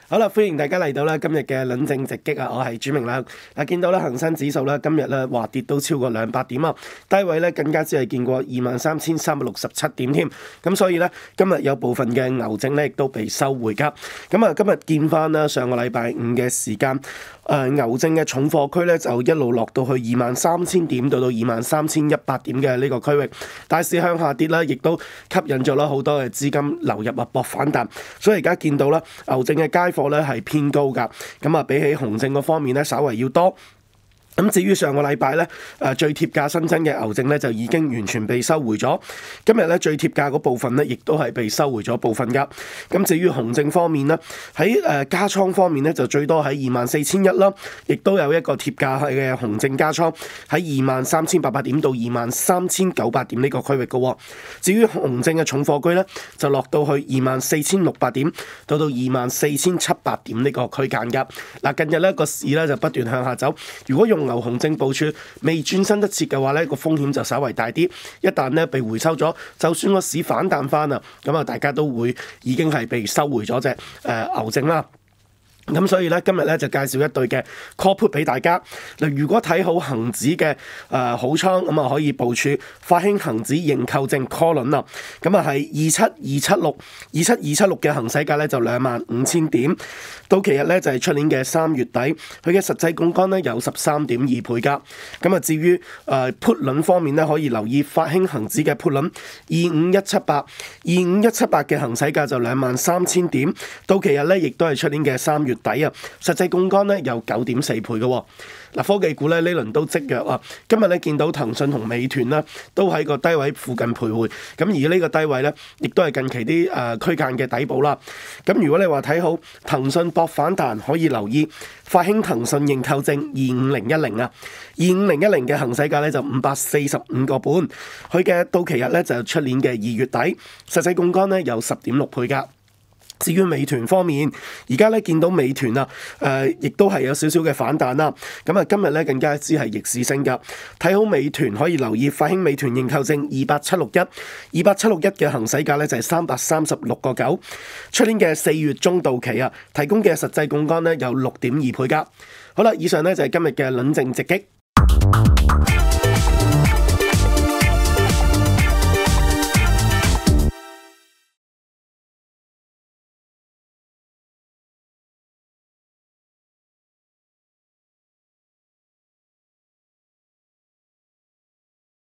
好啦，歡迎大家嚟到今日嘅論證直擊啊！我係朱明亮。見到恒生指數今日話跌都超過200點啊，低位更加只係見過23,367點添。咁所以今日有部分嘅牛證亦都被收回㗎。咁啊，今日見翻上個禮拜五嘅時間，牛證嘅重貨區就一路落到去23,000點到23,100點嘅呢個區域，大市向下跌亦都吸引咗好多嘅資金流入搏反彈。所以而家見到牛證嘅街貨係偏高㗎，咁啊比起熊證嗰方面稍為要多。咁至於上個禮拜最貼價新增嘅牛證就已經完全被收回咗。今日最貼價嗰部分亦都係被收回咗部分㗎。咁至於熊證方面喺加倉方面就最多喺24,100啦，亦都有一個貼價嘅熊證加倉喺23,800點到23,900點呢個區域㗎。至於熊證嘅重貨區就落到去24,600點到24,700點呢個區間㗎。近日個市就不斷向下走，如果用牛熊證部署未轉身得切嘅話個風險就稍為大啲。一旦被回收咗，就算個市反彈翻啊，咁啊大家都會已經係被收回咗隻牛證啦。咁所以今日就介紹一對嘅 call put 俾大家。如果睇好恒指嘅好倉，咁啊可以部署發興恒指認購證 call 輪啦。咁啊係27276嘅行使價就25,000點，到期日就係出年嘅3月底，佢嘅實際槓桿有13.2倍㗎。咁啊至於put 輪方面可以留意發興恒指嘅 put 輪25178嘅行使價就23,000點，到期日亦都係出年嘅3月底啊，實際槓桿有9.4倍嘅。科技股呢輪都積弱啊，今日見到騰訊同美團都喺個低位附近徘徊，咁而呢個低位亦都係近期啲區間嘅底部啦。咁如果你話睇好騰訊搏反彈，可以留意發興騰訊認購證25010啊，25010嘅行使價就545個半，佢嘅到期日就出年嘅2月底，實際槓桿有10.6倍㗎。至於美團方面，而家見到美團亦都係有少少嘅反彈啦。咁啊，今日更加之係逆市升㗎。睇好美團可以留意發興美團認購證28761嘅行使價就係336個9，出年嘅4月中到期啊，提供嘅實際槓桿有6.2倍㗎。好啦，以上就係今日嘅論證直擊。